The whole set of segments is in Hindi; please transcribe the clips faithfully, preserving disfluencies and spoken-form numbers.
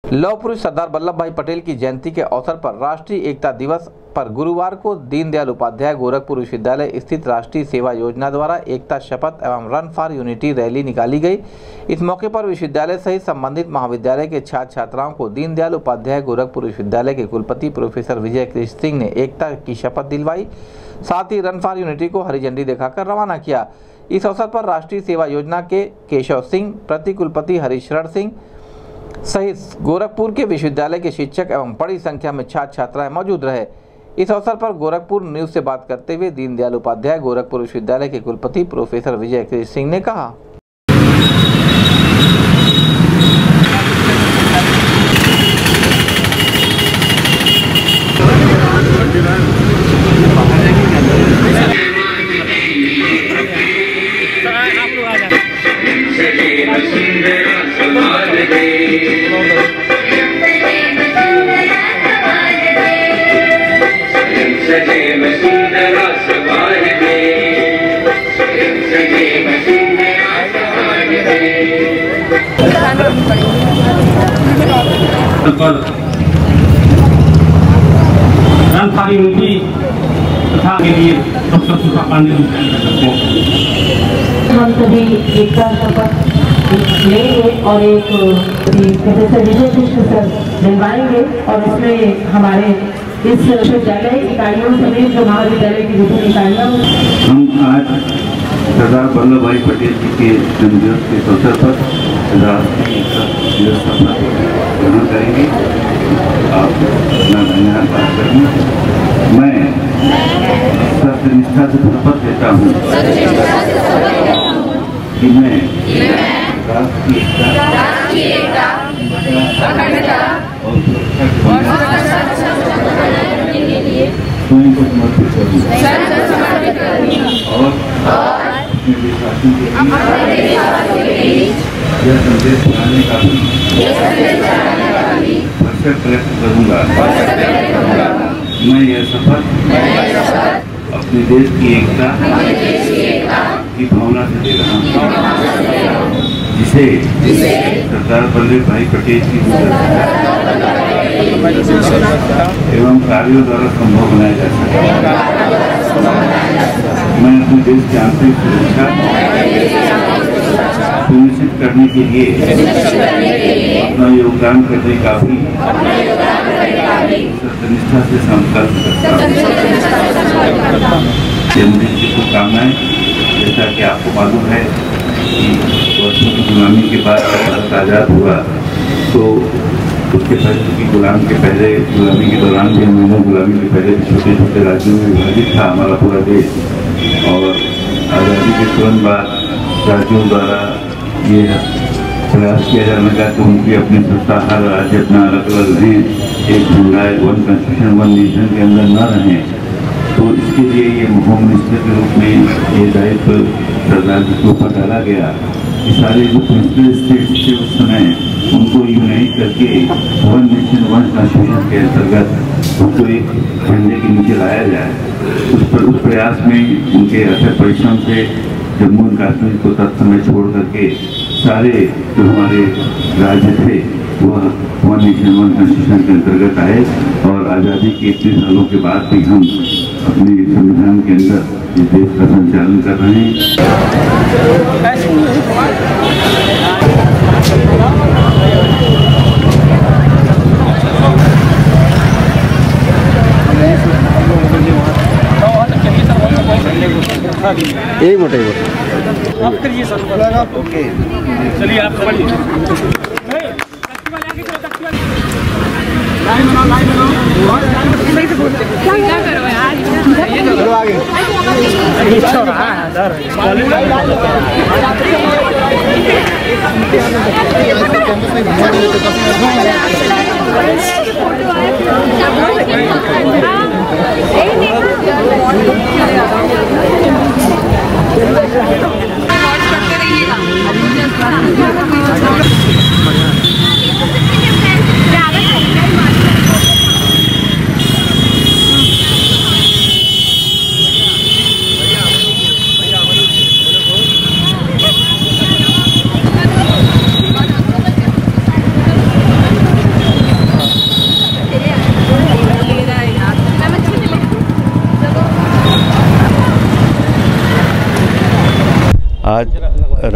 लौह पुरुष सरदार वल्लभ भाई पटेल की जयंती के अवसर पर राष्ट्रीय एकता दिवस पर गुरुवार को दीनदयाल उपाध्याय गोरखपुर विश्वविद्यालय स्थित राष्ट्रीय सेवा योजना द्वारा एकता शपथ एवं रन फॉर यूनिटी रैली निकाली गई। इस मौके पर विश्वविद्यालय सहित संबंधित महाविद्यालय के छात्र छात्राओं को दीनदयाल उपाध्याय गोरखपुर विश्वविद्यालय के कुलपति प्रोफेसर विजय कृष्ण सिंह ने एकता की शपथ दिलवाई। साथ ही रन फॉर यूनिटी को हरी झंडी दिखाकर रवाना किया। इस अवसर पर राष्ट्रीय सेवा योजना के केशव सिंह, प्रति कुलपति हरिशरण सिंह सहित गोरखपुर के विश्वविद्यालय के शिक्षक एवं बड़ी संख्या में छात्र छात्राएं मौजूद रहे। इस अवसर पर गोरखपुर न्यूज से बात करते हुए दीनदयाल उपाध्याय गोरखपुर विश्वविद्यालय के कुलपति प्रोफेसर विजय कृष्ण सिंह ने कहा, रन फॉर यूनिटी तथा के लिए डॉक्टर सुधा पांडे हम सभी एकता शपथ लेंगे और एक प्रोफेसर विजय कृष्ण सर दिलवाएंगे और इसमें हमारे इस विश्वविद्यालय इकाइयों समेत जो महाविद्यालय की विभिन्न इकाइयों हम आज सरदार वल्लभ भाई पटेल जी के जन्मदिवस के अवसर पर राष्ट्रीय एकता दिवस ग्रहण करेंगे। आप अपना धन्यवाद बात करेंगे। मैं सत्यनिष्ठा से शपथ लेता हूँ कि मैं राष्ट्रीय एकता स्वयं को समर्पित करूँ और अपने देशवासियों के बीच यह संदेश फैलाने का भी भरसक प्रयत्न करूँगा। मैं यह शपथ अपने देश की एकता की भावना से दे रहा हूँ, जिसे सरदार वल्लभ भाई पटेल की एवं कार्यों द्वारा संभव बनाया जा सके। मैं अपने देश की आंतरिक सुरक्षा सुनिश्चित करने के लिए अपना योगदान करने का भी सत्यनिष्ठा से संकल्प करता हूँ। जन्मदिन की शुभकामनाएं। जैसा कि आपको मालूम है कि वर्षों की गुलामी के बाद भारत आज़ाद हुआ तो उसके पहले की गुलाम के पहले गुलामी के दौरान भी हम गुलामी के पहले छोटे छोटे राज्यों में विभाजित था हमारा पूरा देश। और आज़ादी के तुरंत बाद राज्यों द्वारा ये प्रयास किया जाने लगा कि उनकी अपनी सत्ता हर राज्य अपना अलग अलग रहें, एक झंडा वन कॉन्स्टिट्यूशन वन नेशन के अंदर न रहें। तो इसके लिए ये होम मिनिस्टर के रूप में ये दायित्व सरदार जी के ऊपर डाला गया कि सारे जो प्रिंसिपल स्टेट्स थे उस समय उनको यूनाइट करके वन नेशन वन कॉन्स्टिट्यूशन के अंतर्गत उनको एक झंडे के नीचे लाया जाए। उस पर उस प्रयास में उनके अथक परिश्रम से जम्मू एंड कश्मीर को तत्समय छोड़ करके सारे जो हमारे राज्य थे वह वन नेशन वन कॉन्स्टिट्यूशन के अंतर्गत आए और आज़ादी के इतने सालों के बाद भी हम अपने संविधान के अंदर इस देश का संचालन कर रहे हैं। यही मोटे मोटे आप करिए सर। ओके चलिए आप बढ़िए। क्या करो यार, चलो आगे।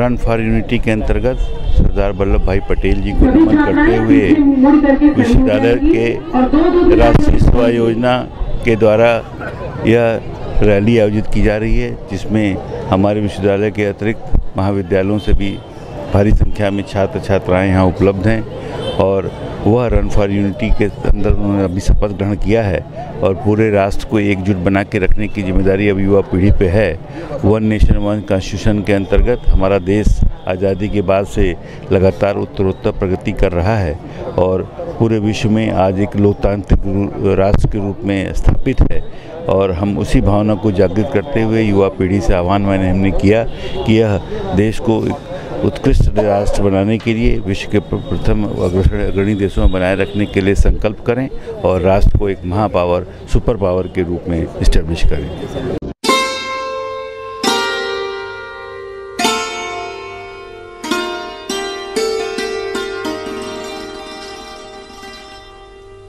रन फॉर यूनिटी के अंतर्गत सरदार वल्लभ भाई पटेल जी को नमन करते हुए विश्वविद्यालय के राष्ट्रीय सेवा योजना के द्वारा यह रैली आयोजित की जा रही है, जिसमें हमारे विश्वविद्यालय के अतिरिक्त महाविद्यालयों से भी भारी संख्या में छात्र छात्राएं यहाँ उपलब्ध हैं और वह रन फॉर यूनिटी के अंदर उन्होंने अभी शपथ ग्रहण किया है और पूरे राष्ट्र को एकजुट बना के रखने की जिम्मेदारी अब युवा पीढ़ी पे है। वन नेशन वन कॉन्स्टिट्यूशन के अंतर्गत हमारा देश आज़ादी के बाद से लगातार उत्तरोत्तर प्रगति कर रहा है और पूरे विश्व में आज एक लोकतांत्रिक राष्ट्र के रूप में स्थापित है और हम उसी भावना को जागृत करते हुए युवा पीढ़ी से आह्वान मैंने हमने किया कि यह देश को उत्कृष्ट राष्ट्र बनाने के लिए विश्व के प्रथम अग्रसर अग्रणी देशों में बनाए रखने के लिए संकल्प करें और राष्ट्र को एक महापावर सुपर पावर के रूप में इस्टेब्लिश करें।